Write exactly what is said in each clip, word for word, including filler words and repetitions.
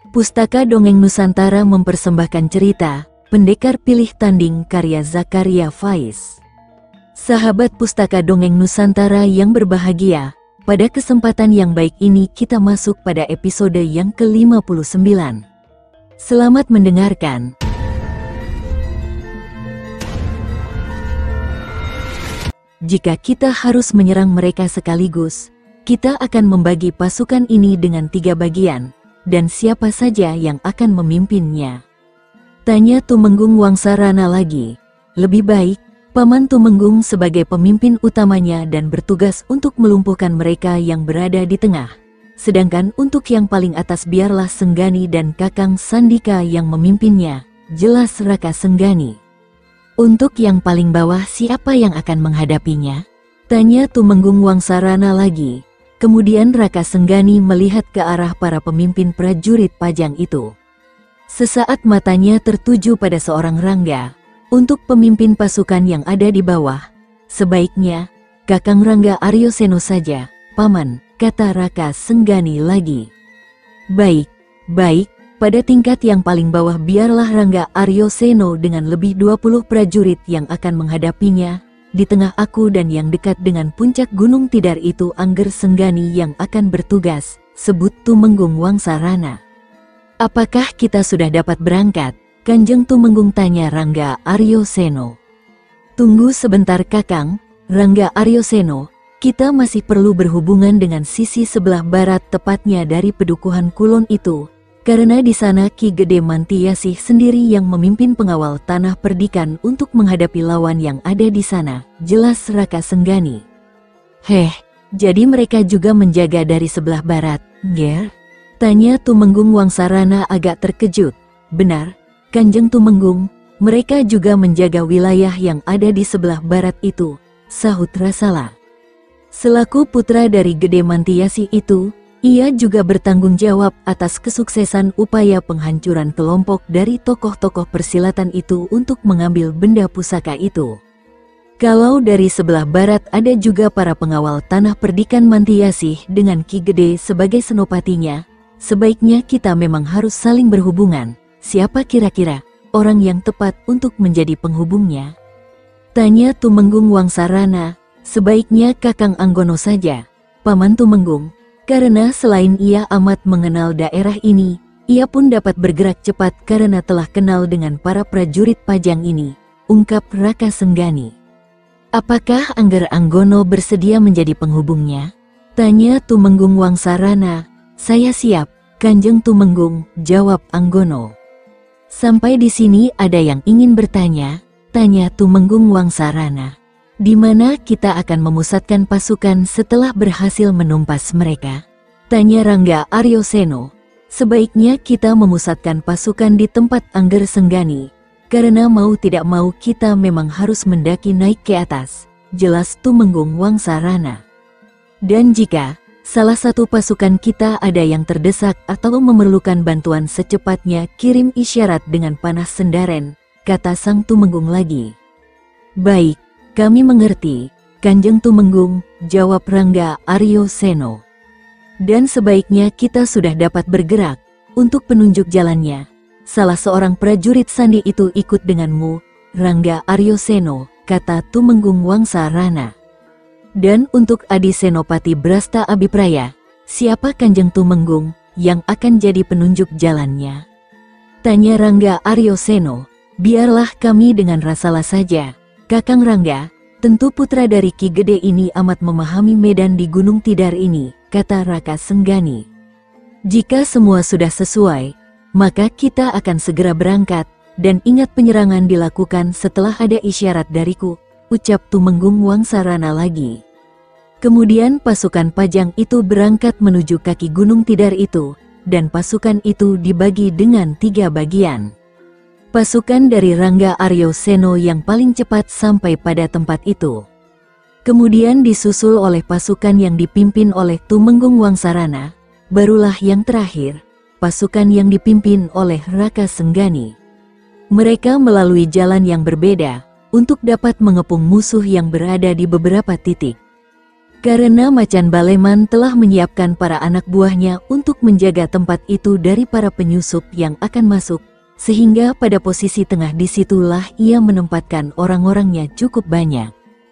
Pustaka Dongeng Nusantara mempersembahkan cerita Pendekar Pilih Tanding karya Zakaria Faiz. Sahabat Pustaka Dongeng Nusantara yang berbahagia, pada kesempatan yang baik ini kita masuk pada episode yang ke lima puluh sembilan. Selamat mendengarkan. Jika kita harus menyerang mereka sekaligus, kita akan membagi pasukan ini dengan tiga bagian. Dan siapa saja yang akan memimpinnya? Tanya Tumenggung Wangsarana lagi. Lebih baik, Paman Tumenggung sebagai pemimpin utamanya dan bertugas untuk melumpuhkan mereka yang berada di tengah. Sedangkan untuk yang paling atas biarlah Senggani dan Kakang Sandika yang memimpinnya, jelas Raka Senggani. Untuk yang paling bawah siapa yang akan menghadapinya? Tanya Tumenggung Wangsarana lagi. Kemudian Raka Senggani melihat ke arah para pemimpin prajurit Pajang itu. Sesaat matanya tertuju pada seorang Rangga. Untuk pemimpin pasukan yang ada di bawah, sebaiknya Kakang Rangga Aryoseno saja, Paman, kata Raka Senggani lagi. Baik, baik, pada tingkat yang paling bawah biarlah Rangga Aryoseno dengan lebih dua puluh prajurit yang akan menghadapinya. Di tengah aku dan yang dekat dengan puncak Gunung Tidar itu Angger Senggani yang akan bertugas, sebut Tumenggung Wangsarana. Apakah kita sudah dapat berangkat? Kanjeng Tumenggung tanya Rangga Aryoseno. Tunggu sebentar Kakang, Rangga Aryoseno, kita masih perlu berhubungan dengan sisi sebelah barat tepatnya dari Pedukuhan Kulon itu. Karena di sana Ki Gede Mantiasih sendiri yang memimpin pengawal tanah perdikan untuk menghadapi lawan yang ada di sana, jelas Raka Senggani. Heh, jadi mereka juga menjaga dari sebelah barat, Ger? Tanya Tumenggung Wangsarana agak terkejut. Benar, Kanjeng Tumenggung, mereka juga menjaga wilayah yang ada di sebelah barat itu, sahut Rasala. Selaku putra dari Gede Mantiasih itu, ia juga bertanggung jawab atas kesuksesan upaya penghancuran kelompok dari tokoh-tokoh persilatan itu untuk mengambil benda pusaka itu. Kalau dari sebelah barat ada juga para pengawal tanah perdikan Mantiasih dengan Ki Gede sebagai senopatinya, sebaiknya kita memang harus saling berhubungan. Siapa kira-kira orang yang tepat untuk menjadi penghubungnya? Tanya Tumenggung Wangsarana. Sebaiknya Kakang Anggono saja, Paman Tumenggung. Karena selain ia amat mengenal daerah ini, ia pun dapat bergerak cepat karena telah kenal dengan para prajurit Pajang ini, ungkap Raka Senggani. Apakah Angger Anggono bersedia menjadi penghubungnya? Tanya Tumenggung Wangsarana. Saya siap, Kanjeng Tumenggung, jawab Anggono. Sampai di sini ada yang ingin bertanya? Tanya Tumenggung Wangsarana. Di mana kita akan memusatkan pasukan setelah berhasil menumpas mereka? Tanya Rangga Aryoseno. Sebaiknya kita memusatkan pasukan di tempat Angger Senggani, karena mau tidak mau kita memang harus mendaki naik ke atas, jelas Tumenggung Wangsarana. Dan jika salah satu pasukan kita ada yang terdesak atau memerlukan bantuan secepatnya, kirim isyarat dengan panas sendaren, kata Sang Tumenggung lagi. Baik, kami mengerti, Kanjeng Tumenggung, jawab Rangga Aryoseno. Dan sebaiknya kita sudah dapat bergerak. Untuk penunjuk jalannya, salah seorang prajurit sandi itu ikut denganmu, Rangga Aryoseno, kata Tumenggung Wangsarana. Dan untuk Adi Senopati Brasta Abipraya, siapa Kanjeng Tumenggung yang akan jadi penunjuk jalannya? Tanya Rangga Aryoseno. Biarlah kami dengan Rasala saja, Kakang Rangga. Tentu putra dari Ki Gede ini amat memahami medan di Gunung Tidar ini, kata Raka Senggani. Jika semua sudah sesuai, maka kita akan segera berangkat, dan ingat penyerangan dilakukan setelah ada isyarat dariku, ucap Tumenggung Wangsarana lagi. Kemudian pasukan Pajang itu berangkat menuju kaki Gunung Tidar itu, dan pasukan itu dibagi dengan tiga bagian. Pasukan dari Rangga Aryoseno yang paling cepat sampai pada tempat itu. Kemudian disusul oleh pasukan yang dipimpin oleh Tumenggung Wangsarana, barulah yang terakhir, pasukan yang dipimpin oleh Raka Senggani. Mereka melalui jalan yang berbeda, untuk dapat mengepung musuh yang berada di beberapa titik. Karena Macan Baleman telah menyiapkan para anak buahnya untuk menjaga tempat itu dari para penyusup yang akan masuk, sehingga pada posisi tengah disitulah ia menempatkan orang-orangnya cukup banyak.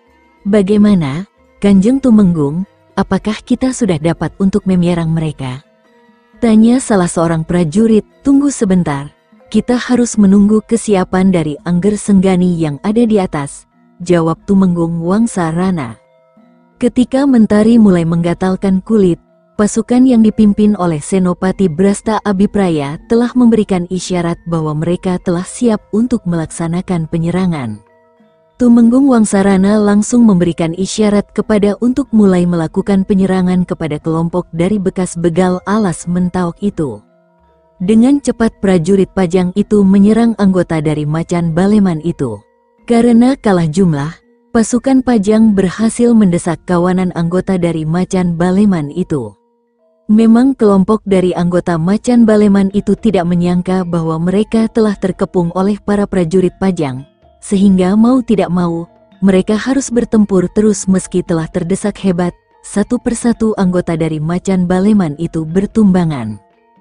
Bagaimana, Kanjeng Tumenggung, apakah kita sudah dapat untuk menyerang mereka? Tanya salah seorang prajurit. Tunggu sebentar, kita harus menunggu kesiapan dari Angger Senggani yang ada di atas, jawab Tumenggung Wangsarana. Ketika Mentari mulai menggatalkan kulit, pasukan yang dipimpin oleh Senopati Brasta Abipraya telah memberikan isyarat bahwa mereka telah siap untuk melaksanakan penyerangan. Tumenggung Wangsarana langsung memberikan isyarat kepada untuk mulai melakukan penyerangan kepada kelompok dari bekas begal alas Mentaok itu. Dengan cepat prajurit Pajang itu menyerang anggota dari Macan Baleman itu. Karena kalah jumlah, pasukan Pajang berhasil mendesak kawanan anggota dari Macan Baleman itu. Memang kelompok dari anggota Macan Baleman itu tidak menyangka bahwa mereka telah terkepung oleh para prajurit Pajang, sehingga mau tidak mau, mereka harus bertempur terus meski telah terdesak hebat. Satu persatu anggota dari Macan Baleman itu bertumbangan.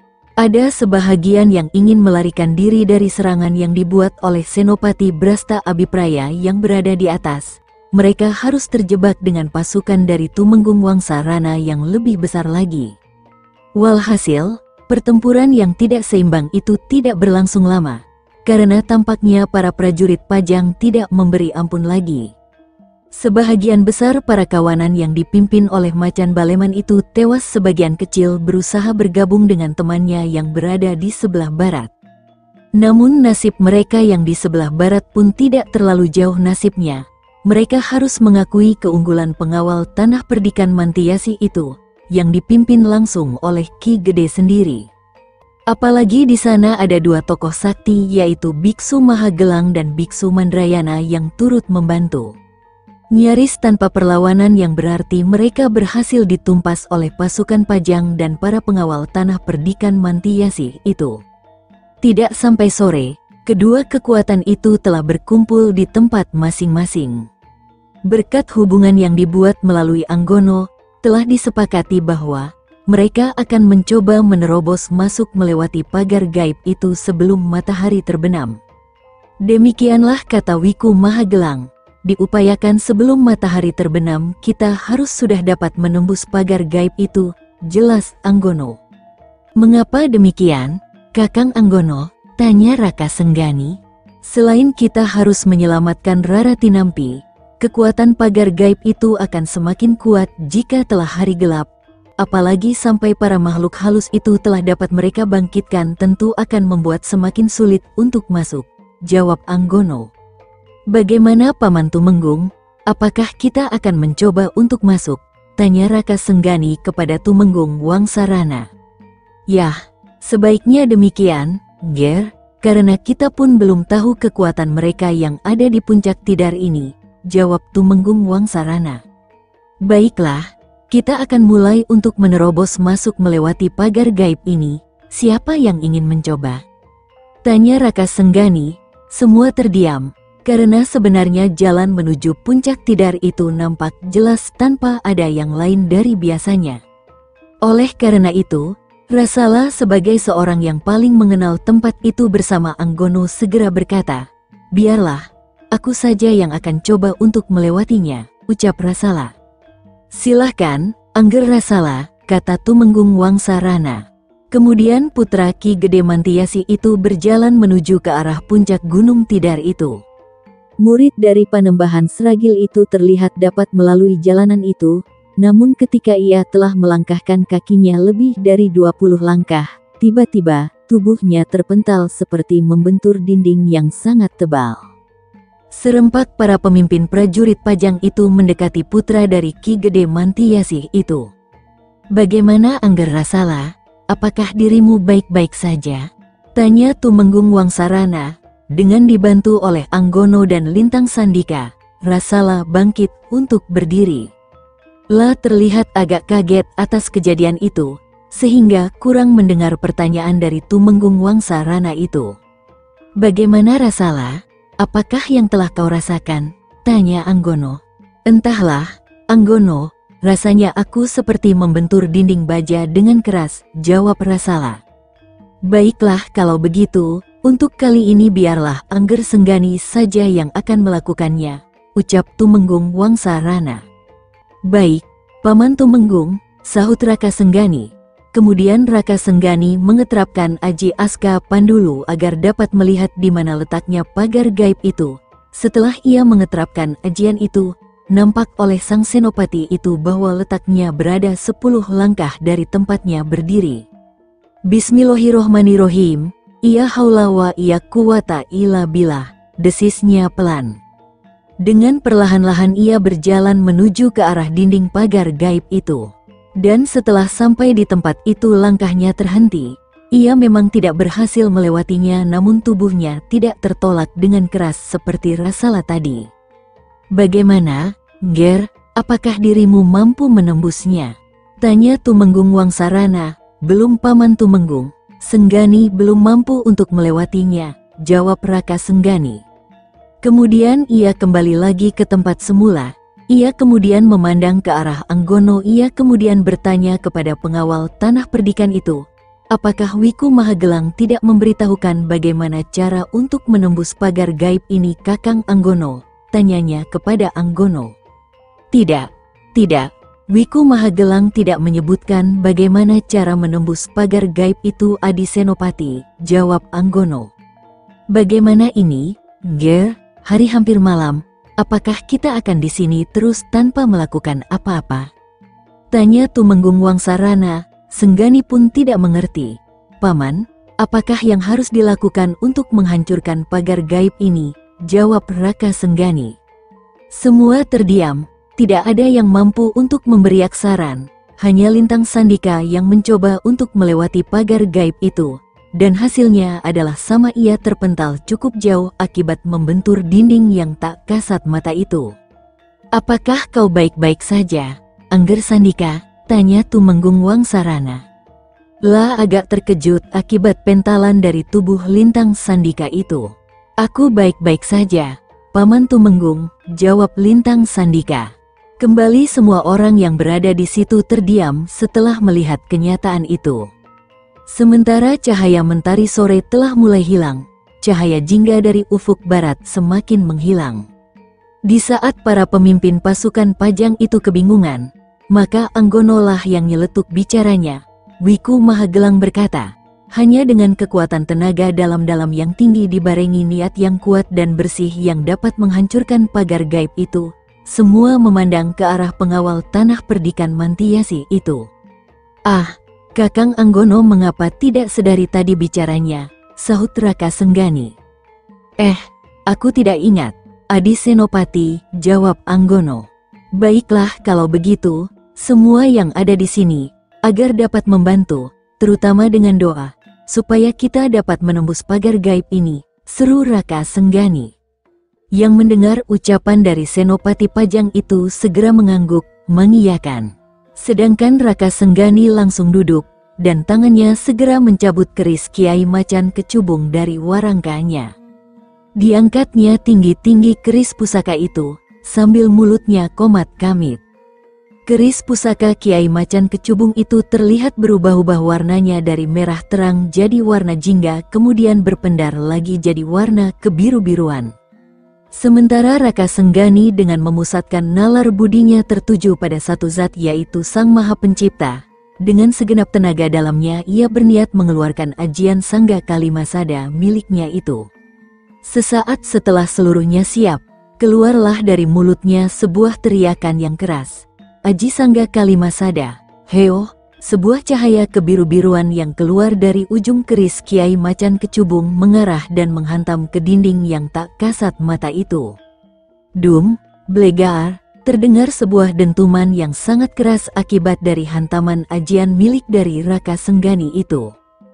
Ada sebahagian yang ingin melarikan diri dari serangan yang dibuat oleh Senopati Brasta Abipraya yang berada di atas. Mereka harus terjebak dengan pasukan dari Tumenggung Wangsarana yang lebih besar lagi. Walhasil, pertempuran yang tidak seimbang itu tidak berlangsung lama, karena tampaknya para prajurit Pajang tidak memberi ampun lagi. Sebahagian besar para kawanan yang dipimpin oleh Macan Baleman itu tewas, sebagian kecil berusaha bergabung dengan temannya yang berada di sebelah barat. Namun nasib mereka yang di sebelah barat pun tidak terlalu jauh nasibnya. Mereka harus mengakui keunggulan pengawal tanah perdikan Mantiasi itu, yang dipimpin langsung oleh Ki Gede sendiri. Apalagi di sana ada dua tokoh sakti, yaitu Biksu Mahagelang dan Biksu Mandrayana yang turut membantu. Nyaris tanpa perlawanan yang berarti mereka berhasil ditumpas oleh pasukan Pajang dan para pengawal tanah perdikan Mantiasi itu. Tidak sampai sore, kedua kekuatan itu telah berkumpul di tempat masing-masing. Berkat hubungan yang dibuat melalui Anggono, telah disepakati bahwa mereka akan mencoba menerobos masuk melewati pagar gaib itu sebelum matahari terbenam. Demikianlah kata Wiku Mahagelang, diupayakan sebelum matahari terbenam kita harus sudah dapat menembus pagar gaib itu, jelas Anggono. Mengapa demikian, Kakang Anggono? Tanya Raka Senggani. Selain kita harus menyelamatkan Rara Tinampi, kekuatan pagar gaib itu akan semakin kuat jika telah hari gelap. Apalagi sampai para makhluk halus itu telah dapat mereka bangkitkan, tentu akan membuat semakin sulit untuk masuk, jawab Anggono. Bagaimana Paman Tumenggung? Apakah kita akan mencoba untuk masuk? Tanya Raka Senggani kepada Tumenggung Wangsarana. Yah, sebaiknya demikian, Ger, karena kita pun belum tahu kekuatan mereka yang ada di puncak Tidar ini, jawab Tumenggung Wangsarana. Baiklah, kita akan mulai untuk menerobos masuk melewati pagar gaib ini. Siapa yang ingin mencoba? Tanya Raka Senggani. Semua terdiam, karena sebenarnya jalan menuju puncak Tidar itu nampak jelas tanpa ada yang lain dari biasanya. Oleh karena itu, Rasala sebagai seorang yang paling mengenal tempat itu bersama Anggono segera berkata, biarlah, aku saja yang akan coba untuk melewatinya, ucap Rasala. Silahkan, Angger Rasala, kata Tumenggung Wangsarana. Kemudian putra Ki Gede Mantiasi itu berjalan menuju ke arah puncak Gunung Tidar itu. Murid dari Panembahan Sragil itu terlihat dapat melalui jalanan itu, namun ketika ia telah melangkahkan kakinya lebih dari dua puluh langkah, tiba-tiba tubuhnya terpental seperti membentur dinding yang sangat tebal. Serempak para pemimpin prajurit Pajang itu mendekati putra dari Ki Gede Mantiasi itu. Bagaimana Angger Rasala? Apakah dirimu baik-baik saja? Tanya Tumenggung Wangsarana. Dengan dibantu oleh Anggono dan Lintang Sandika, Rasala bangkit untuk berdiri. La terlihat agak kaget atas kejadian itu, sehingga kurang mendengar pertanyaan dari Tumenggung Wangsarana itu. Bagaimana Rasala? Apakah yang telah kau rasakan? Tanya Anggono. Entahlah, Anggono, Rasanya aku seperti membentur dinding baja dengan keras, jawab Rasala. Baiklah kalau begitu, untuk kali ini biarlah Angger Senggani saja yang akan melakukannya, ucap Tumenggung Wangsarana. Baik, Paman Tumenggung, sahut Raka Senggani. Kemudian Raka Senggani mengeterapkan Aji Aska Pandulu agar dapat melihat di mana letaknya pagar gaib itu. Setelah ia mengeterapkan ajian itu, nampak oleh sang senopati itu bahwa letaknya berada sepuluh langkah dari tempatnya berdiri. Bismillahirrohmanirrohim, iya haula wa iya quwata illa billah, desisnya pelan. Dengan perlahan-lahan ia berjalan menuju ke arah dinding pagar gaib itu. Dan setelah sampai di tempat itu langkahnya terhenti. Ia memang tidak berhasil melewatinya, namun tubuhnya tidak tertolak dengan keras seperti Rasala tadi. Bagaimana, Ger, apakah dirimu mampu menembusnya? Tanya Tumenggung Wangsarana. Belum Paman Tumenggung, Senggani belum mampu untuk melewatinya, jawab Raka Senggani. Kemudian ia kembali lagi ke tempat semula. Ia kemudian memandang ke arah Anggono. Ia kemudian bertanya kepada pengawal tanah perdikan itu, apakah Wiku Mahagelang tidak memberitahukan bagaimana cara untuk menembus pagar gaib ini, Kakang Anggono? Tanyanya kepada Anggono. Tidak, tidak. Wiku Mahagelang tidak menyebutkan bagaimana cara menembus pagar gaib itu, Adi Senopati, jawab Anggono. Bagaimana ini, Ger? Hari hampir malam, apakah kita akan di sini terus tanpa melakukan apa-apa? Tanya Tumenggung Wangsarana. Senggani pun tidak mengerti. Paman, apakah yang harus dilakukan untuk menghancurkan pagar gaib ini? Jawab Raka Senggani. Semua terdiam, tidak ada yang mampu untuk memberi saran. Hanya Lintang Sandika yang mencoba untuk melewati pagar gaib itu. Dan hasilnya adalah sama, ia terpental cukup jauh akibat membentur dinding yang tak kasat mata itu. Apakah kau baik-baik saja, Angger Sandika? Tanya Tumenggung Wangsarana. Lah agak terkejut akibat pentalan dari tubuh Lintang Sandika itu. Aku baik-baik saja, Paman Tumenggung, jawab Lintang Sandika. Kembali semua orang yang berada di situ terdiam setelah melihat kenyataan itu. Sementara cahaya mentari sore telah mulai hilang, cahaya jingga dari ufuk barat semakin menghilang. Di saat para pemimpin pasukan Pajang itu kebingungan, maka Anggono lah yang nyeletuk bicaranya. Wiku Mahagelang berkata, hanya dengan kekuatan tenaga dalam-dalam yang tinggi dibarengi niat yang kuat dan bersih yang dapat menghancurkan pagar gaib itu. Semua memandang ke arah pengawal tanah perdikan Mantiasi itu. Ah, Kakang Anggono mengapa tidak sedari tadi bicaranya, sahut Raka Senggani. Eh, aku tidak ingat, Adi Senopati, jawab Anggono. Baiklah kalau begitu, semua yang ada di sini, agar dapat membantu, terutama dengan doa, supaya kita dapat menembus pagar gaib ini, seru Raka Senggani. Yang mendengar ucapan dari Senopati Pajang itu segera mengangguk, mengiyakan. Sedangkan Raka Senggani langsung duduk, dan tangannya segera mencabut keris Kiai Macan Kecubung dari warangkanya. Diangkatnya tinggi-tinggi keris pusaka itu, sambil mulutnya komat kamit. Keris pusaka Kiai Macan Kecubung itu terlihat berubah-ubah warnanya dari merah terang jadi warna jingga, kemudian berpendar lagi jadi warna kebiru-biruan. Sementara Raka Senggani dengan memusatkan nalar budinya tertuju pada satu zat, yaitu Sang Maha Pencipta. Dengan segenap tenaga dalamnya ia berniat mengeluarkan ajian Sangga Kalimasada miliknya itu. Sesaat setelah seluruhnya siap, keluarlah dari mulutnya sebuah teriakan yang keras. Aji Sangga Kalimasada, heo, sebuah cahaya kebiru-biruan yang keluar dari ujung keris Kiai Macan Kecubung mengarah dan menghantam ke dinding yang tak kasat mata itu. Dum, blegar, terdengar sebuah dentuman yang sangat keras akibat dari hantaman ajian milik dari Raka Senggani itu.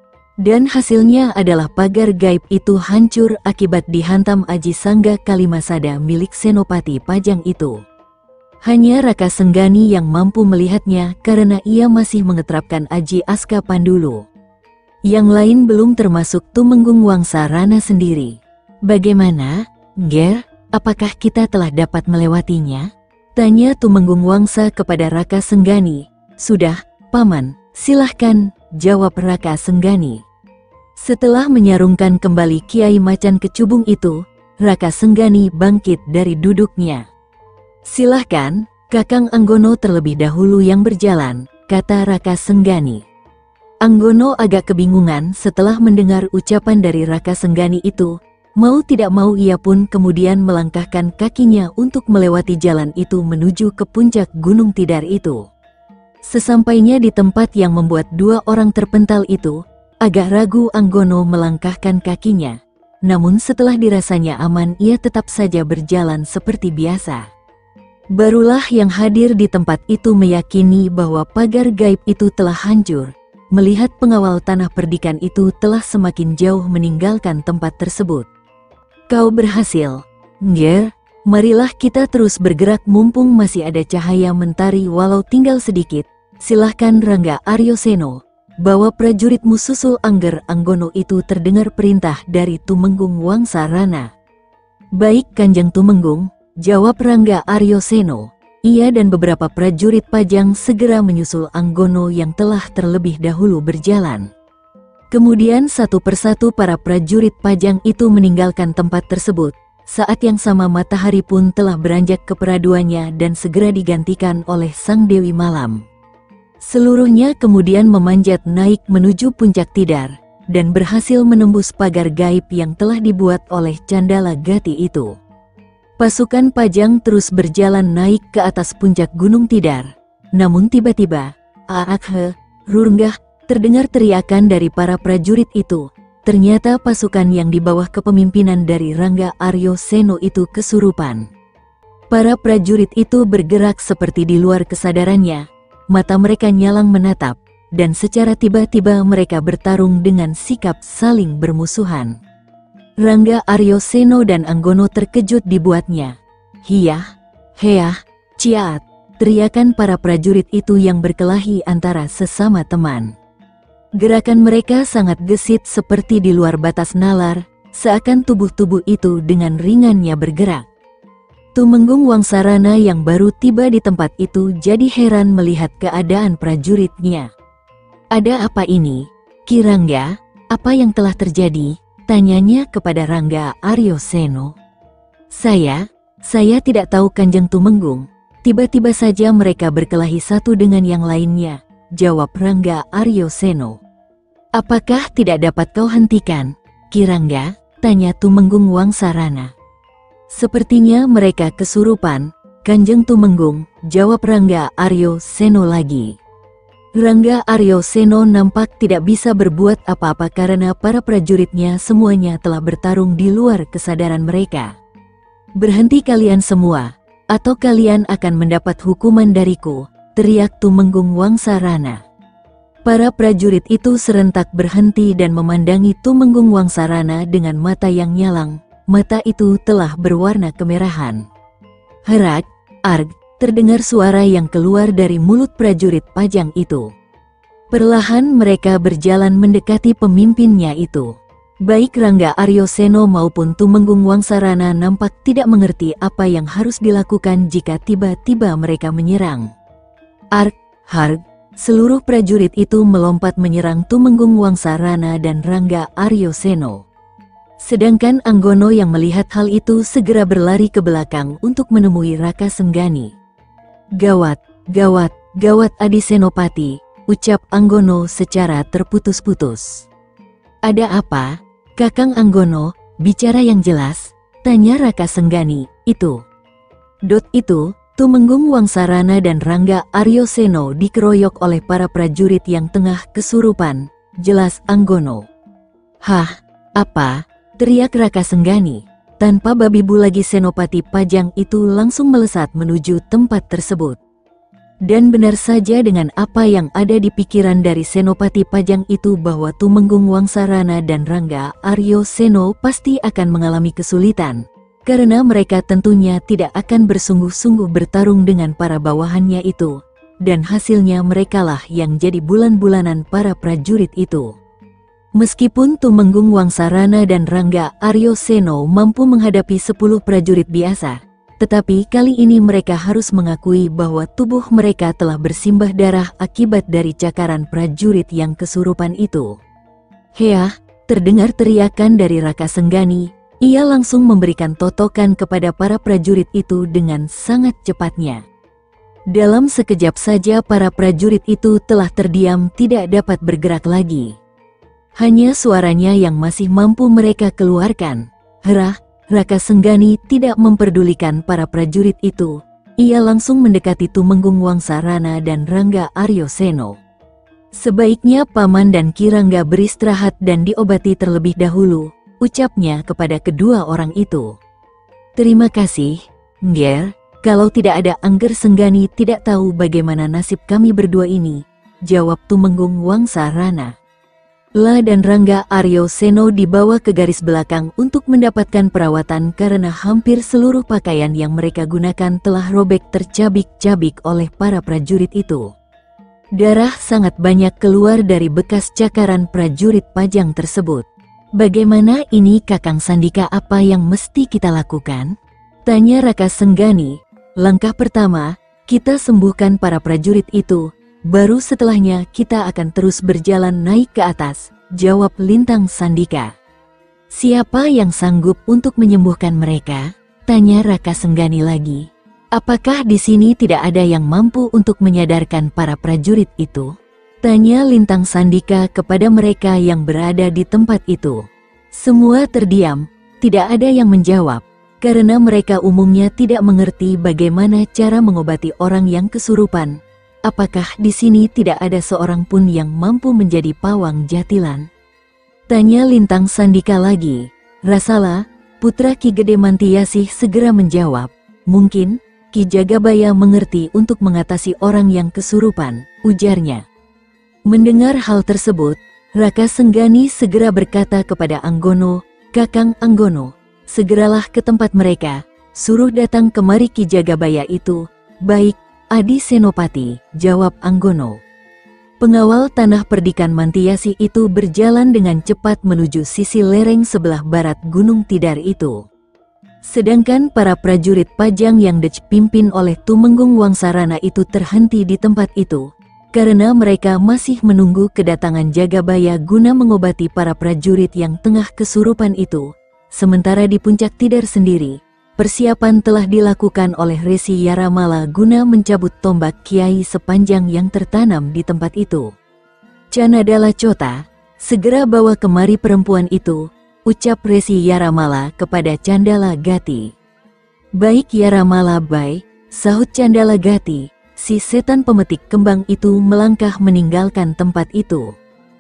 Dan hasilnya adalah pagar gaib itu hancur akibat dihantam Aji Sangga Kalimasada milik Senopati Pajang itu. Hanya Raka Senggani yang mampu melihatnya karena ia masih mengeterapkan Aji Aska Pandulu. Yang lain belum termasuk Tumenggung Wangsarana sendiri. Bagaimana, Ger? Apakah kita telah dapat melewatinya? Tanya Tumenggung Wangsa kepada Raka Senggani. Sudah, Paman, silahkan, jawab Raka Senggani. Setelah menyarungkan kembali Kiai Macan Kecubung itu, Raka Senggani bangkit dari duduknya. Silahkan, Kakang Anggono terlebih dahulu yang berjalan, kata Raka Senggani. Anggono agak kebingungan setelah mendengar ucapan dari Raka Senggani itu. Mau tidak mau ia pun kemudian melangkahkan kakinya untuk melewati jalan itu menuju ke puncak Gunung Tidar itu. Sesampainya di tempat yang membuat dua orang terpental itu, agak ragu Anggono melangkahkan kakinya. Namun setelah dirasanya aman, ia tetap saja berjalan seperti biasa. Barulah yang hadir di tempat itu meyakini bahwa pagar gaib itu telah hancur, melihat pengawal tanah perdikan itu telah semakin jauh meninggalkan tempat tersebut. Kau berhasil, Nger. Marilah kita terus bergerak mumpung masih ada cahaya mentari walau tinggal sedikit. Silahkan Rangga Aryoseno, bawa prajuritmu susul Angger Anggono. Itu terdengar perintah dari Tumenggung Wangsa Rana. Baik Kanjeng Tumenggung, jawab Rangga Aryoseno. Ia dan beberapa prajurit Pajang segera menyusul Anggono yang telah terlebih dahulu berjalan. Kemudian satu persatu para prajurit Pajang itu meninggalkan tempat tersebut. Saat yang sama matahari pun telah beranjak ke peraduannya dan segera digantikan oleh Sang Dewi Malam. Seluruhnya kemudian memanjat naik menuju puncak Tidar, dan berhasil menembus pagar gaib yang telah dibuat oleh Candala Gati itu. Pasukan Pajang terus berjalan naik ke atas puncak Gunung Tidar. Namun tiba-tiba, Aakhe, Rurnggah, terdengar teriakan dari para prajurit itu. Ternyata pasukan yang di bawah kepemimpinan dari Rangga Aryoseno itu kesurupan. Para prajurit itu bergerak seperti di luar kesadarannya. Mata mereka nyalang menatap, dan secara tiba-tiba mereka bertarung dengan sikap saling bermusuhan. Rangga Aryoseno dan Anggono terkejut dibuatnya. Hiyah, heah, ciaat, teriakan para prajurit itu yang berkelahi antara sesama teman. Gerakan mereka sangat gesit seperti di luar batas nalar, seakan tubuh-tubuh itu dengan ringannya bergerak. Tumenggung Wangsa Rana yang baru tiba di tempat itu jadi heran melihat keadaan prajuritnya. Ada apa ini, Ki Rangga? Apa yang telah terjadi? Tanyanya kepada Rangga Aryoseno. Saya, saya tidak tahu Kanjeng Tumenggung. Tiba-tiba saja mereka berkelahi satu dengan yang lainnya, jawab Rangga Aryoseno. Apakah tidak dapat kau hentikan, Ki Rangga? Tanya Tumenggung Wangsa Rana. Sepertinya mereka kesurupan, Kanjeng Tumenggung, jawab Rangga Aryoseno lagi. Rangga Aryoseno nampak tidak bisa berbuat apa-apa karena para prajuritnya semuanya telah bertarung di luar kesadaran mereka. Berhenti kalian semua, atau kalian akan mendapat hukuman dariku, teriak Tumenggung Wangsa Rana. Para prajurit itu serentak berhenti dan memandangi Tumenggung Wangsa Rana dengan mata yang nyalang. Mata itu telah berwarna kemerahan. Herak, arg, terdengar suara yang keluar dari mulut prajurit Pajang itu. Perlahan mereka berjalan mendekati pemimpinnya itu. Baik Rangga Aryoseno maupun Tumenggung Wangsa Rana nampak tidak mengerti apa yang harus dilakukan jika tiba-tiba mereka menyerang. Arg, harg, seluruh prajurit itu melompat menyerang Tumenggung Wangsa Rana dan Rangga Aryoseno. Sedangkan Anggono yang melihat hal itu segera berlari ke belakang untuk menemui Raka Senggani. Gawat, gawat, gawat Adi Senopati, ucap Anggono secara terputus-putus. Ada apa, Kakang Anggono, bicara yang jelas, tanya Raka Senggani, itu. Dot itu, Tumenggung Wangsa Rana dan Rangga Aryoseno dikeroyok oleh para prajurit yang tengah kesurupan, jelas Anggono. Hah, apa? Teriak Raka Senggani. Tanpa babi bu lagi Senopati Pajang itu langsung melesat menuju tempat tersebut. Dan benar saja dengan apa yang ada di pikiran dari Senopati Pajang itu bahwa Tumenggung Wangsa Rana dan Rangga Aryoseno pasti akan mengalami kesulitan. Karena mereka tentunya tidak akan bersungguh-sungguh bertarung dengan para bawahannya itu. Dan hasilnya merekalah yang jadi bulan-bulanan para prajurit itu. Meskipun Tumenggung Wangsa Rana dan Rangga Aryoseno mampu menghadapi sepuluh prajurit biasa, Tetapi kali ini mereka harus mengakui bahwa tubuh mereka telah bersimbah darah akibat dari cakaran prajurit yang kesurupan itu. "Hea!" terdengar teriakan dari Raka Senggani. Ia langsung memberikan totokan kepada para prajurit itu dengan sangat cepatnya. Dalam sekejap saja para prajurit itu telah terdiam, tidak dapat bergerak lagi. Hanya suaranya yang masih mampu mereka keluarkan. Herah! Raka Senggani tidak memperdulikan para prajurit itu. Ia langsung mendekati Tumenggung Wangsarana dan Rangga Aryoseno. "Sebaiknya Paman dan Ki Rangga beristirahat dan diobati terlebih dahulu," ucapnya kepada kedua orang itu. "Terima kasih, Ngger. Kalau tidak ada Angger Senggani tidak tahu bagaimana nasib kami berdua ini," jawab Tumenggung Wangsarana. La dan Rangga Aryoseno dibawa ke garis belakang untuk mendapatkan perawatan karena hampir seluruh pakaian yang mereka gunakan telah robek tercabik-cabik oleh para prajurit itu. Darah sangat banyak keluar dari bekas cakaran prajurit Pajang tersebut. "Bagaimana ini Kakang Sandika, apa yang mesti kita lakukan?" tanya Raka Senggani. "Langkah pertama, kita sembuhkan para prajurit itu. Baru setelahnya kita akan terus berjalan naik ke atas," jawab Lintang Sandika. "Siapa yang sanggup untuk menyembuhkan mereka?" tanya Raka Senggani lagi. "Apakah di sini tidak ada yang mampu untuk menyadarkan para prajurit itu?" tanya Lintang Sandika kepada mereka yang berada di tempat itu. Semua terdiam, tidak ada yang menjawab, karena mereka umumnya tidak mengerti bagaimana cara mengobati orang yang kesurupan. "Apakah di sini tidak ada seorang pun yang mampu menjadi pawang jatilan?" tanya Lintang Sandika lagi. "Rasalah," putra Ki Gede Mantiasih segera menjawab, "mungkin Ki Jagabaya mengerti untuk mengatasi orang yang kesurupan," ujarnya. Mendengar hal tersebut, Raka Senggani segera berkata kepada Anggono, "Kakang Anggono, segeralah ke tempat mereka, suruh datang kemari Ki Jagabaya itu." "Baik, Adi Senopati," jawab Anggono. Pengawal tanah perdikan Mantiasih itu berjalan dengan cepat menuju sisi lereng sebelah barat Gunung Tidar itu. Sedangkan para prajurit Pajang yang dipimpin oleh Tumenggung Wangsarana itu terhenti di tempat itu, karena mereka masih menunggu kedatangan Jagabaya guna mengobati para prajurit yang tengah kesurupan itu. Sementara di puncak Tidar sendiri, persiapan telah dilakukan oleh Resi Yaramala guna mencabut tombak Kiai Sepanjang yang tertanam di tempat itu. "Canadala Cota, segera bawa kemari perempuan itu," ucap Resi Yaramala kepada Candala Gati. "Baik Yaramala Bai," sahut Candala Gati. Si setan pemetik kembang itu melangkah meninggalkan tempat itu.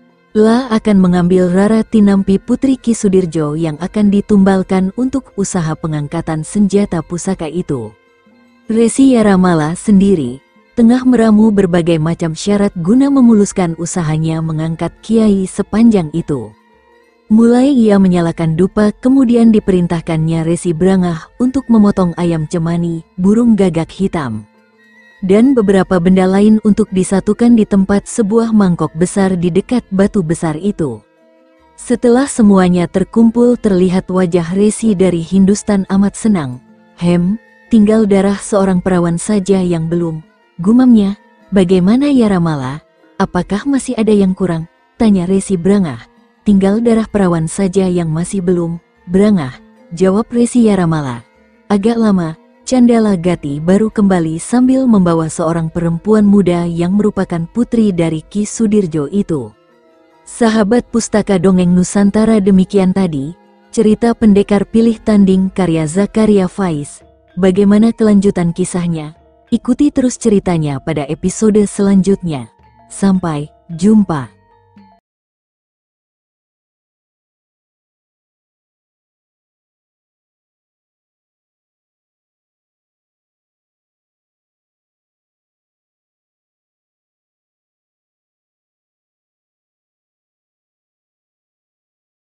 La akan mengambil Rara Tinampi putri Ki Sudirjo yang akan ditumbalkan untuk usaha pengangkatan senjata pusaka itu. Resi Yaramala sendiri tengah meramu berbagai macam syarat guna memuluskan usahanya mengangkat Kiai Sepanjang itu. Mulai ia menyalakan dupa, kemudian diperintahkannya Resi Brangah untuk memotong ayam cemani, burung gagak hitam, dan beberapa benda lain untuk disatukan di tempat sebuah mangkok besar di dekat batu besar itu. Setelah semuanya terkumpul, terlihat wajah Resi dari Hindustan amat senang. "Hem, tinggal darah seorang perawan saja yang belum," gumamnya. "Bagaimana Yaramala? Apakah masih ada yang kurang?" tanya Resi Brangah. "Tinggal darah perawan saja yang masih belum, Brangah," jawab Resi Yaramala. Agak lama, Candala Gati baru kembali sambil membawa seorang perempuan muda yang merupakan putri dari Ki Sudirjo itu. Sahabat Pustaka Dongeng Nusantara, demikian tadi cerita Pendekar Pilih Tanding karya Zakaria Faiz. Bagaimana kelanjutan kisahnya? Ikuti terus ceritanya pada episode selanjutnya. Sampai jumpa.